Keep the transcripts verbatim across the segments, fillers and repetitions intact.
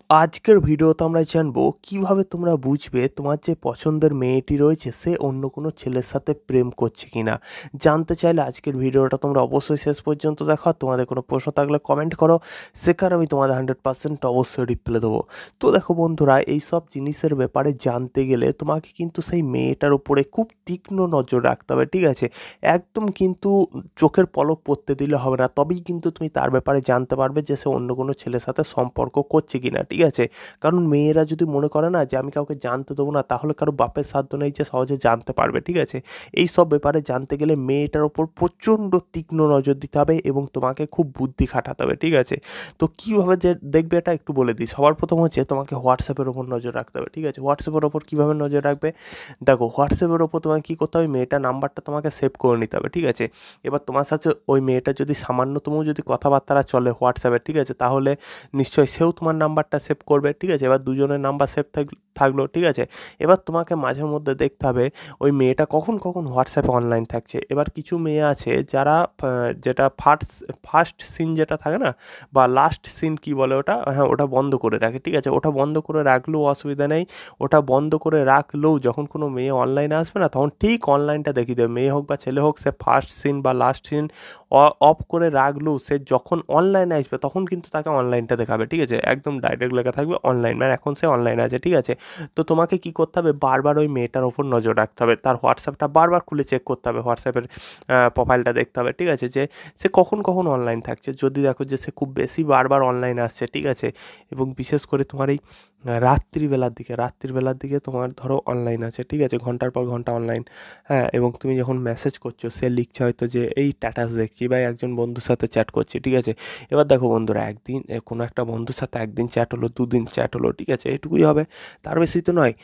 আজকের ভিডিওতে আমরা জানবো কিভাবে তোমরা বুঝবে তোমার যে পছন্দের মেয়েটি রয়েছে সে অন্য কোনো ছেলের সাথে প্রেম করছে কিনা। জানতে চাইলে আজকের ভিডিওটা তোমরা অবশ্যই শেষ পর্যন্ত দেখো। তোমাদের কোনো প্রশ্ন থাকলে কমেন্ট করো, সেখানে আমি তোমাদের হান্ড্রেড পার্সেন্ট অবশ্যই রিপ্লাই দেবো। তো দেখো বন্ধুরা, এই সব জিনিসের ব্যাপারে জানতে গেলে তোমাকে কিন্তু সেই মেয়েটার উপরে খুব তীক্ষ্ণ নজর রাখতে হবে, ঠিক আছে। একদম কিন্তু চোখের পলক পড়তে দিলে হবে না, তবেই কিন্তু তুমি তার ব্যাপারে জানতে পারবে যে সে অন্য কোনো ছেলের সাথে সম্পর্ক করছে কিনা, ঠিক আছে। কারণ মেয়েরা যদি মনে করে না যে আমি কাউকে জানতে দেবো না, তাহলে কারো বাপের সাধ্য নেই যে সহজে জানতে পারবে, ঠিক আছে। এই সব ব্যাপারে জানতে গেলে মেয়েটার ওপর প্রচণ্ড তীক্ষ্ণ নজর দিতে হবে এবং তোমাকে খুব বুদ্ধি খাটাতে হবে, ঠিক আছে। তো কীভাবে যে দেখবে এটা একটু বলে দিই। সবার প্রথম হচ্ছে তোমাকে হোয়াটসঅ্যাপের ওপর নজর রাখতে হবে, ঠিক আছে। হোয়াটসঅ্যাপের ওপর কীভাবে নজর রাখবে, দেখো হোয়াটসঅ্যাপের ওপর তোমাকে কী করতে হবে, মেয়েটার নাম্বারটা তোমাকে সেভ করে নিতে হবে, ঠিক আছে। এবার তোমার সাথে ওই মেয়েটা যদি সামান্যতম যদি কথাবার্তা চলে হোয়াটসঅ্যাপে, ঠিক আছে, তাহলে নিশ্চয়ই সেও তোমার নাম্বারটা সেভ করবে, ঠিক আছে। এবার দুজনের নাম্বার সেভ থাকলো, ঠিক আছে। এবার তোমাকে মাঝে মধ্যে দেখতে হবে ওই মেয়েটা কখন কখন হোয়াটসঅ্যাপে অনলাইন থাকছে। এবার কিছু মেয়ে আছে যারা যেটা ফার্স্ট ফার্স্ট সিন যেটা থাকে না, বা লাস্ট সিন কি বলে ওটা, হ্যাঁ ওটা বন্ধ করে রাখে, ঠিক আছে। ওটা বন্ধ করে রাখলেও অসুবিধা নেই। ওটা বন্ধ করে রাখলেও যখন কোনো মেয়ে অনলাইনে আসবে না, তখন ঠিক অনলাইনটা দেখিয়ে দেবে। মেয়ে হোক বা ছেলে হোক, সে ফার্স্ট সিন বা লাস্ট সিন অফ করে রাখলেও সে যখন অনলাইনে আসবে তখন কিন্তু তাকে অনলাইনটা দেখাবে, ঠিক আছে। একদম ডাইরেক্ট লেখা থাকবে অনলাইন, মানে এখন সে অনলাইনে আছে, ঠিক আছে। তো তোমাকে কী করতে হবে, বারবার ওই মেয়েটার ওপর নজর রাখতে হবে, তার হোয়াটসঅ্যাপটা বারবার খুলে চেক করতে হবে, হোয়াটসঅ্যাপের প্রোফাইলটা দেখতে হবে, ঠিক আছে, যে সে কখন কখন অনলাইন থাকছে। যদি দেখো যে সে খুব বেশি বারবার অনলাইন আসছে, ঠিক আছে, এবং বিশেষ করে তোমার এই রাত্রিবেলার দিকে রাত্রিবেলার দিকে তোমার ধরো অনলাইন আছে, ঠিক আছে, ঘন্টার পর ঘন্টা অনলাইন, হ্যাঁ, এবং তুমি যখন মেসেজ করছো সে লিখছে হয়তো যে এই স্ট্যাটাস দেখছি বা একজন বন্ধুর সাথে চ্যাট করছি, ঠিক আছে। এবার দেখো বন্ধুরা, একদিন কোনো একটা বন্ধুর সাথে একদিন চ্যাট হলো, দুদিন চ্যাট হলো, ঠিক আছে, এটুকুই হবে, তার বেশি তো নয়।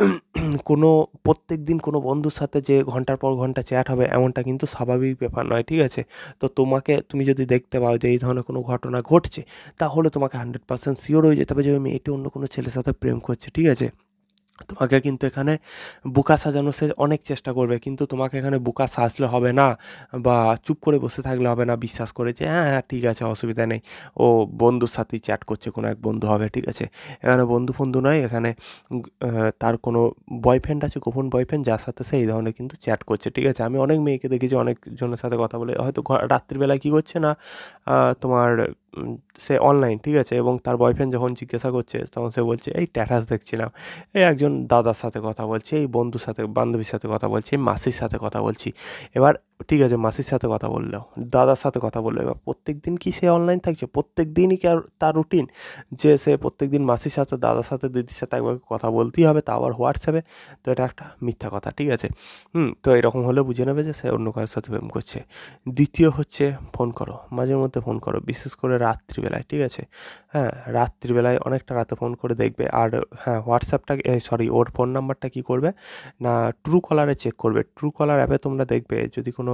কোনো প্রত্যেক দিন কোনো বন্ধুর সাথে যে ঘন্টার পর ঘন্টা চ্যাট হবে এমনটা কিন্তু স্বাভাবিক ব্যাপার নয়, ঠিক আছে। তো তোমাকে তুমি যদি দেখতে পাও যে এই ধরনের কোনো ঘটনা ঘটছে, তাহলে তোমাকে হান্ড্রেড পার্সেন্ট শিওর হয়ে যেতে হবে যে ওই মেয়েটি অন্য কোনো ছেলের সাথে প্রেম করছে, ঠিক আছে। তোমাকে কিন্তু এখানে বোকা সাজানো সে অনেক চেষ্টা করবে, কিন্তু তোমাকে এখানে বোকা সাজলে হবে না, বা চুপ করে বসে থাকলে হবে না বিশ্বাস করে যে হ্যাঁ হ্যাঁ ঠিক আছে অসুবিধা নেই, ও বন্ধুর সাথেই চ্যাট করছে, কোনো এক বন্ধু হবে, ঠিক আছে। এখানে বন্ধু বন্ধু নয়, এখানে তার কোনো বয়ফ্রেন্ড আছে, গোপন বয়ফ্রেন্ড, যার সাথে সে এই ধরনের কিন্তু চ্যাট করছে, ঠিক আছে। আমি অনেক মেয়েকে দেখেছি অনেকজনের সাথে কথা বলে, হয়তো রাত্রিবেলা কী করছে না, তোমার সে অনলাইন, ঠিক আছে, এবং তার বয়ফ্রেন্ড যখন জিজ্ঞাসা করছে তখন সে বলছে এই স্ট্যাটাস দেখছিলাম, এই একজন দাদার সাথে কথা বলছি, এই বন্ধুর সাথে বান্ধবীর সাথে কথা বলছি, এই মাসির সাথে কথা বলছি। এবার ঠিক আছে, মাসির সাথে কথা বললো, দাদার সাথে কথা বললো, এবার প্রত্যেক দিন কি সে অনলাইন থাকছে? প্রত্যেক দিনই কি আর তার রুটিন যে সে প্রত্যেক দিন মাসির সাথে, দাদার সাথে, দিদির সাথে একবার কথা বলতেই হবে, তা আবার হোয়াটসঅ্যাপে? তো এটা একটা মিথ্যা কথা, ঠিক আছে। হুম তো এরকম হলে বুঝে নেবে যে সে অন্য কারোর সাথে প্রেম করছে। দ্বিতীয় হচ্ছে ফোন করো, মাঝে মধ্যে ফোন করো, বিশেষ করে রাত্রিবেলায়, ঠিক আছে। হ্যাঁ, রাত্রিবেলায় অনেকটা রাতে ফোন করে দেখবে। আর হ্যাঁ, হোয়াটসঅ্যাপটা সরি ওর ফোন নাম্বারটা কী করবে না, ট্রু কলারে চেক করবে। ট্রু কলার অ্যাপে তোমরা দেখবে যদি কোনো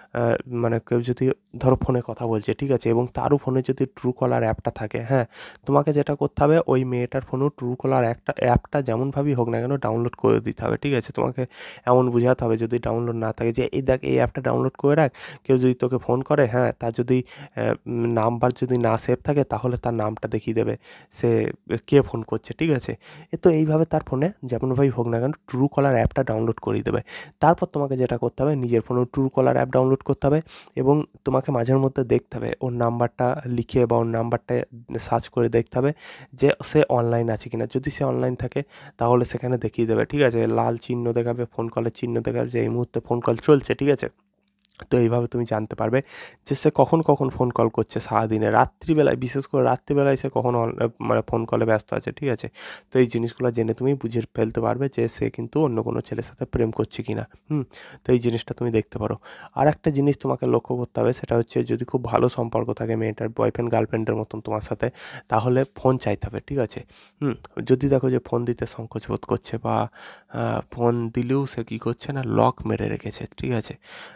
মানে কেউ যদি ধরো ফোনে কথা বলছে, ঠিক আছে, এবং তারও ফোনে যদি ট্রু কলার অ্যাপটা থাকে, হ্যাঁ, তোমাকে যেটা করতে হবে ওই মেয়েটার ফোনেও ট্রু কলার একটা অ্যাপটা যেমনভাবেই হোক না কেন ডাউনলোড করে দিতে হবে, ঠিক আছে। তোমাকে এমন বোঝাতে হবে যদি ডাউনলোড না থাকে যে এই দেখ এই অ্যাপটা ডাউনলোড করে রাখ, কেউ যদি তোকে ফোন করে, হ্যাঁ, তার যদি নাম্বার যদি না সেভ থাকে তাহলে তার নামটা দেখিয়ে দেবে সে কে ফোন করছে, ঠিক আছে। এ তো এইভাবে তার ফোনে যেমনভাবেই হোক না কেন ট্রু কলার অ্যাপটা ডাউনলোড করিয়ে দেবে। তারপর তোমাকে যেটা করতে হবে নিজের ফোনেও ট্রু কলার অ্যাপ ডাউনলোড করতে হবে, এবং তোমাকে মাঝের মধ্যে দেখতে হবে ওর নাম্বারটা লিখে বা ওর নাম্বারটা সার্চ করে দেখতে হবে যে সে অনলাইন আছে কিনা। যদি সে অনলাইন থাকে তাহলে সেখানে দেখিয়ে দেবে, ঠিক আছে, লাল চিহ্ন দেখাবে, ফোন কলের চিহ্ন দেখাবে যে এই মুহূর্তে ফোন কল চলছে, ঠিক আছে। তো এইভাবে তুমি জানতে পারবে যে সে কখন কখন ফোন কল করছে সারাদিনে। রাত্রিবেলায়, বিশেষ করে রাত্রিবেলায় সে কখন মানে ফোন কলে ব্যস্ত আছে, ঠিক আছে। তো এই জিনিসগুলো জেনে তুমি বুঝে ফেলতে পারবে যে সে কিন্তু অন্য কোনো ছেলের সাথে প্রেম করছে কি না। হুম তো এই জিনিসটা তুমি দেখতে পারো। আর একটা জিনিস তোমাকে লক্ষ্য করতে হবে, সেটা হচ্ছে যদি খুব ভালো সম্পর্ক থাকে মেয়েটার বয়ফ্রেন্ড গার্লফ্রেন্ডের মতন তোমার সাথে, তাহলে ফোন চাইতে হবে, ঠিক আছে। হুম যদি দেখো যে ফোন দিতে সংকোচ বোধ করছে, বা ফোন দিলেও সে কী করছে না লক মেরে রেখেছে, ঠিক আছে, লক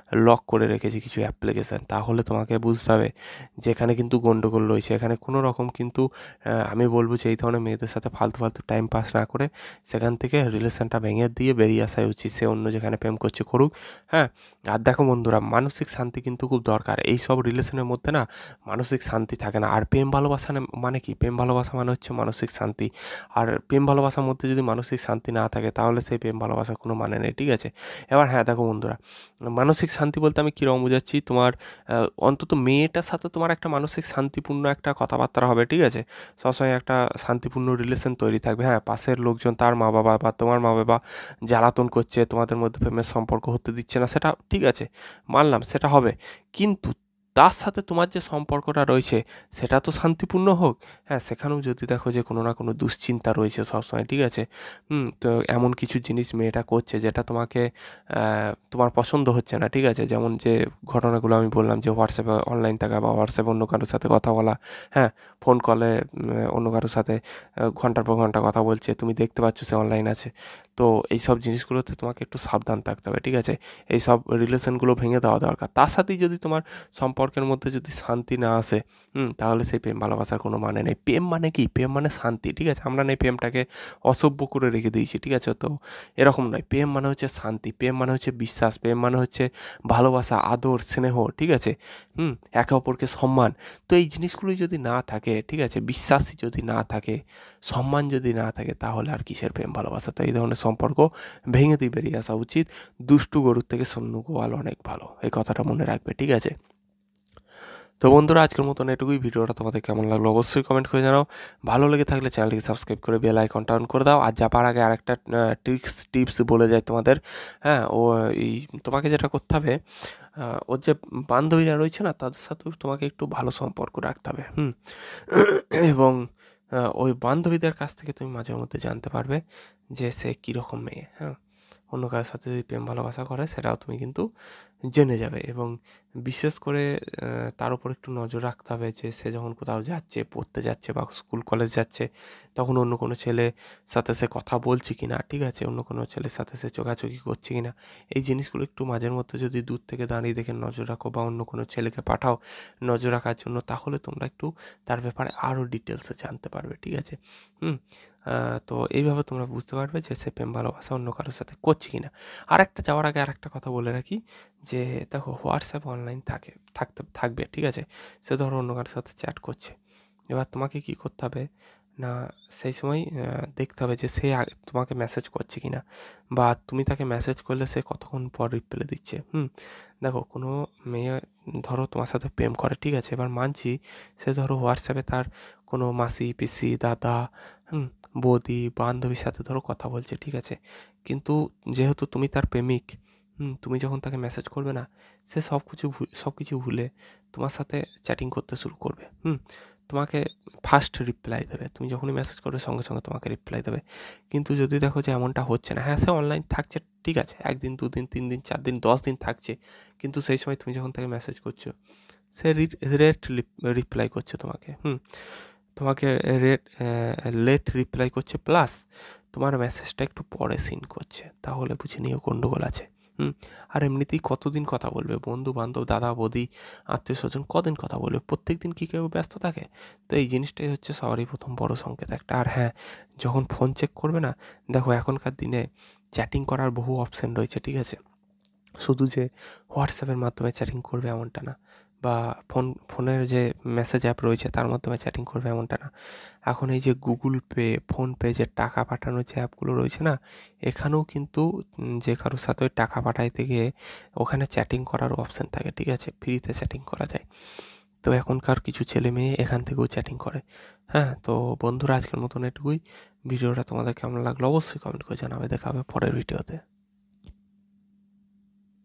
করে রেখেছে কিছু অ্যাপ্লিকেশান, তাহলে তোমাকে বুঝতে হবে যে এখানে কিন্তু গণ্ডগোল রয়েছে। এখানে কোনো রকম কিন্তু আমি বলবো যে এই ধরনের মেয়েদের সাথে ফালতু ফালতু টাইম পাস না করে সেখান থেকে রিলেশনটা ভেঙে দিয়ে বেরিয়ে আসাই উচিত। সে অন্য যেখানে প্রেম করছে করুক, হ্যাঁ। আর দেখো বন্ধুরা, মানসিক শান্তি কিন্তু খুব দরকার। এই সব রিলেশনের মধ্যে না মানসিক শান্তি থাকে না। আর প্রেম ভালোবাসা মানে কি? প্রেম ভালোবাসা মানে হচ্ছে মানসিক শান্তি। আর প্রেম ভালোবাসার মধ্যে যদি মানসিক শান্তি না থাকে তাহলে সেই প্রেম ভালোবাসার কোনো মানে নেই, ঠিক আছে? এবার হ্যাঁ, দেখো বন্ধুরা, মানসিক শান্তি বলতে আমি কীরকম বোঝাচ্ছি, তোমার অন্তত মেয়েটার সাথে তোমার একটা মানসিক শান্তিপূর্ণ একটা কথাবার্তা হবে, ঠিক আছে? সবসময় একটা শান্তিপূর্ণ রিলেশন তৈরি থাকবে। হ্যাঁ, পাশের লোকজন, তার মা বাবা বা তোমার মা বাবা জ্বালাতন করছে, তোমাদের মধ্যে প্রেমের সম্পর্ক হতে দিচ্ছে না, সেটা ঠিক আছে, মানলাম, সেটা হবে। কিন্তু তার সাথে তোমার যে সম্পর্কটা রয়েছে সেটা তো শান্তিপূর্ণ হোক। হ্যাঁ, সেখানেও যদি দেখো যে কোনো না কোনো দুশ্চিন্তা রয়েছে সবসময়, ঠিক আছে? হুম, তো এমন কিছু জিনিস মেয়েটা করছে যেটা তোমাকে তোমার পছন্দ হচ্ছে না, ঠিক আছে? যেমন যে ঘটনাগুলো আমি বললাম, যে হোয়াটসঅ্যাপে অনলাইন থাকা বা হোয়াটসঅ্যাপে অন্য কারোর সাথে কথা বলা, হ্যাঁ, ফোন কলে অন্য কারোর সাথে ঘন্টার পর ঘন্টা কথা বলছে, তুমি দেখতে পাচ্ছ সে অনলাইন আছে। তো এই সব জিনিসগুলোতে তোমাকে একটু সাবধান থাকতে হবে, ঠিক আছে? এই সব রিলেশনগুলো ভেঙে দেওয়া দরকার। তার সাথেই যদি তোমার সম্পর্কের মধ্যে যদি শান্তি না আসে, হুম, তাহলে সেই প্রেম ভালোবাসার কোনো মানে নেই। প্রেম মানে কি? প্রেম মানে শান্তি, ঠিক আছে? আমরা না এই প্রেমটাকে অসভ্য করে রেখে দিয়েছি, ঠিক আছে? তো এরকম নয়। প্রেম মানে হচ্ছে শান্তি, প্রেম মানে হচ্ছে বিশ্বাস, প্রেম মানে হচ্ছে ভালোবাসা, আদর, স্নেহ, ঠিক আছে? হুম, একে অপরকে সম্মান। তো এই জিনিসগুলি যদি না থাকে, ঠিক আছে, বিশ্বাসই যদি না থাকে, সম্মান যদি না থাকে, তাহলে আর কিসের প্রেম ভালোবাসা? তো এই ধরনের সম্পর্ক ভেঙে দিয়ে বেরিয়ে আসা উচিত। দুষ্টু গরুর থেকে সন্নু গোয়াল অনেক ভালো, এই কথাটা মনে রাখবে, ঠিক আছে? তো বন্ধুরা, আজকের মতন এটুকুই। ভিডিওটা তোমাদের কেমন লাগলো অবশ্যই কমেন্ট করে জানাও। ভালো লেগে থাকলে চ্যানেলটিকে সাবস্ক্রাইব করে বেল আইকনটা অন করে দাও। আর যাবার আগে আরেকটা ট্রিক্স টিপস বলে যায় তোমাদের, হ্যাঁ। ও এই তোমাকে যেটা করতে হবে, ওর যে বান্ধবীরা রয়েছে না, তাদের সাথেও তোমাকে একটু ভালো সম্পর্ক রাখতে হবে, হুম। এবং ওই বান্ধবীদের কাছ থেকে তুমি মাঝে মধ্যে জানতে পারবে যে সে কীরকম মেয়ে, হ্যাঁ। অন্য কারোর সাথে যদি প্রেম ভালোবাসা করে সেটাও তুমি কিন্তু জেনে যাবে। এবং বিশেষ করে তার উপর একটু নজর রাখতে হবে যে সে যখন কোথাও যাচ্ছে, পড়তে যাচ্ছে বা স্কুল কলেজ যাচ্ছে, তখন অন্য কোনো ছেলের সাথে সে কথা বলছে কি না, ঠিক আছে? অন্য কোনো ছেলের সাথে সে চোখাচোখি করছে কি না, এই জিনিসগুলো একটু মাঝের মধ্যে যদি দূর থেকে দাঁড়িয়ে দেখে নজর রাখো বা অন্য কোনো ছেলেকে পাঠাও নজর রাখার জন্য, তাহলে তোমরা একটু তার ব্যাপারে আরও ডিটেলসে জানতে পারবে, ঠিক আছে? হুম, তো এইভাবে তোমরা বুঝতে পারবে যে সে প্রেম ভালোবাসা অন্য কারোর সাথে করছে কি না। আর একটা যাওয়ার আগে আর একটা কথা বলে রাখি, যে দেখো, হোয়াটসঅ্যাপ অনলাইন থাকে থাকতে থাকবে, ঠিক আছে? সে ধরো অন্য কারোর সাথে চ্যাট করছে, এবার তোমাকে কী করতে হবে না, সেই সময় দেখতে হবে যে সে তোমাকে মেসেজ করছে কি না, বা তুমি তাকে মেসেজ করলে সে কতক্ষণ পর রিপ্লাই দিচ্ছে। হুম, দেখো, কোনো মেয়ে ধরো তোমার সাথে প্রেম করে, ঠিক আছে? এবার মানছি সে ধরো হোয়াটসঅ্যাপে তার কোনো মাসি, পিসি, দাদা, হুম, বৌদি, বান্ধবীর সাথে ধরো কথা বলছে, ঠিক আছে? কিন্তু যেহেতু তুমি তার প্রেমিক, হুম, তুমি যখন তাকে মেসেজ করবে না, সে সব কিছু সব কিছু ভুলে তোমার সাথে চ্যাটিং করতে শুরু করবে, হুম। তোমাকে ফার্স্ট রিপ্লাই দেবে, তুমি যখনই মেসেজ করবে সঙ্গে সঙ্গে তোমাকে রিপ্লাই দেবে। কিন্তু যদি দেখো যে এমনটা হচ্ছে না, হ্যাঁ, সে অনলাইন থাকছে, ঠিক আছে, একদিন, দুদিন, তিন দিন, চার দিন, দশ দিন থাকছে, কিন্তু সেই সময় তুমি যখন তাকে মেসেজ করছো, সে রেট রিপ্লাই করছে তোমাকে, হুম, তোমাকে রেট লেট রিপ্লাই করছে, প্লাস তোমার মেসেজটা একটু পরে সিন করছে, তাহলে বুঝে নিও গন্ডগোল আছে, হুম। আর এমনিতেই কতদিন কথা বলবে? বন্ধু বান্ধব, দাদা বৌদি, আত্মীয় স্বজন, কদিন কথা বলবে? প্রত্যেক দিন কি কেউ ব্যস্ত থাকে? তো এই জিনিসটাই হচ্ছে সবারই প্রথম বড় সংকেত একটা। আর হ্যাঁ, যখন ফোন চেক করবে না, দেখো এখনকার দিনে চ্যাটিং করার বহু অপশান রয়েছে, ঠিক আছে? শুধু যে হোয়াটসঅ্যাপের মাধ্যমে চ্যাটিং করবে এমনটা না, বা ফোন ফোনের যে মেসেজ অ্যাপ রয়েছে তার মাধ্যমে চ্যাটিং করবে এমনটা না। এখন এই যে গুগল পে, ফোনপে, যে টাকা পাঠানোর যে অ্যাপগুলো রয়েছে না, এখানেও কিন্তু যে কারোর সাথে ওই টাকা পাঠাইতে গিয়ে ওখানে চ্যাটিং করারও অপশান থাকে, ঠিক আছে? ফ্রিতে চ্যাটিং করা যায়। তো এখনকার কিছু ছেলে মেয়ে এখান থেকেও চ্যাটিং করে, হ্যাঁ। তো বন্ধুরা, আজকের মতন এটুকুই। ভিডিওটা তোমাদের কেমন লাগলো অবশ্যই কমেন্ট করে জানাবে। দেখা হবে পরের ভিডিওতে।